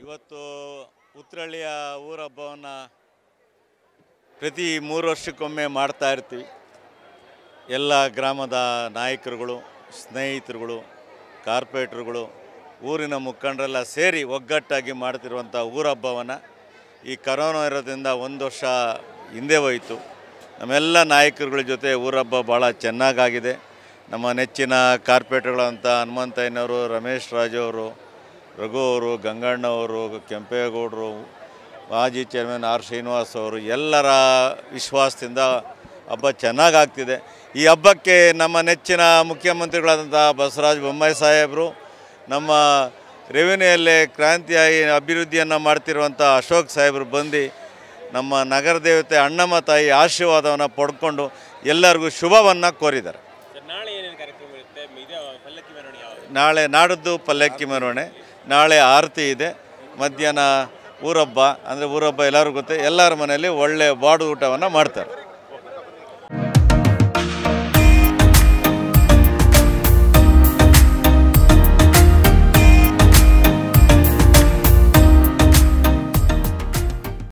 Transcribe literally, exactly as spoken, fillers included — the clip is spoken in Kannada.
ಇವತ್ತು ಉತ್ರಳ್ಳಿಯ ಊರ ಹಬ್ಬವನ್ನು ಪ್ರತಿ ಮೂರು ವರ್ಷಕ್ಕೊಮ್ಮೆ ಮಾಡ್ತಾ ಇರ್ತೀವಿ. ಎಲ್ಲ ಗ್ರಾಮದ ನಾಯಕರುಗಳು, ಸ್ನೇಹಿತರುಗಳು, ಕಾರ್ಪೊರೇಟರ್ಗಳು, ಊರಿನ ಮುಖಂಡರೆಲ್ಲ ಸೇರಿ ಒಗ್ಗಟ್ಟಾಗಿ ಮಾಡ್ತಿರುವಂಥ ಊರ ಹಬ್ಬವನ್ನು ಈ ಕರೋನಾ ಇರೋದ್ರಿಂದ ಒಂದು ವರ್ಷ ಹಿಂದೆ ಹೋಯಿತು. ನಮ್ಮೆಲ್ಲ ನಾಯಕರುಗಳ ಜೊತೆ ಊರ ಹಬ್ಬ ಭಾಳ ಚೆನ್ನಾಗಾಗಿದೆ. ನಮ್ಮ ನೆಚ್ಚಿನ ಕಾರ್ಪೊರೇಟರ್ಗಳಂತ ಹನುಮಂತಯ್ಯನವರು, ರಮೇಶ್ ರಾಜು ಅವರು, ರಘು ಅವರು, ಗಂಗಣ್ಣವರು, ಕೆಂಪೇಗೌಡರು, ಮಾಜಿ ಚೇರ್ಮನ್ ಆರ್ ಶ್ರೀನಿವಾಸ್ ಅವರು ಎಲ್ಲರ ವಿಶ್ವಾಸದಿಂದ ಹಬ್ಬ ಚೆನ್ನಾಗಾಗ್ತಿದೆ. ಈ ಹಬ್ಬಕ್ಕೆ ನಮ್ಮ ನೆಚ್ಚಿನ ಮುಖ್ಯಮಂತ್ರಿಗಳಾದಂಥ ಬಸವರಾಜ ಬೊಮ್ಮಾಯಿ ಸಾಹೇಬರು, ನಮ್ಮ ರೆವಿನ್ಯೂಯಲ್ಲೇ ಕ್ರಾಂತಿಯಾಗಿ ಅಭಿವೃದ್ಧಿಯನ್ನು ಮಾಡ್ತಿರುವಂಥ ಅಶೋಕ್ ಸಾಹೇಬರು ಬಂದು ನಮ್ಮ ನಗರ ದೇವತೆ ಅಣ್ಣಮ್ಮ ತಾಯಿ ಆಶೀರ್ವಾದವನ್ನು ಪಡ್ಕೊಂಡು ಎಲ್ಲರಿಗೂ ಶುಭವನ್ನು ಕೋರಿದ್ದಾರೆ. ನಾಳೆ ನಾಡದ್ದು ಪಲ್ಲಕ್ಕಿ ಮೆರವಣಿಗೆ, ನಾಳೆ ಆರತಿ ಇದೆ, ಮಧ್ಯಾಹ್ನ ಊರಹಬ್ಬ. ಅಂದರೆ ಊರಹಬ್ಬ ಎಲ್ಲರಿಗೂ ಗೊತ್ತೆ, ಎಲ್ಲರ ಮನೆಯಲ್ಲಿ ಒಳ್ಳೆಯ ಬಾಡು ಊಟವನ್ನು ಮಾಡ್ತಾರೆ.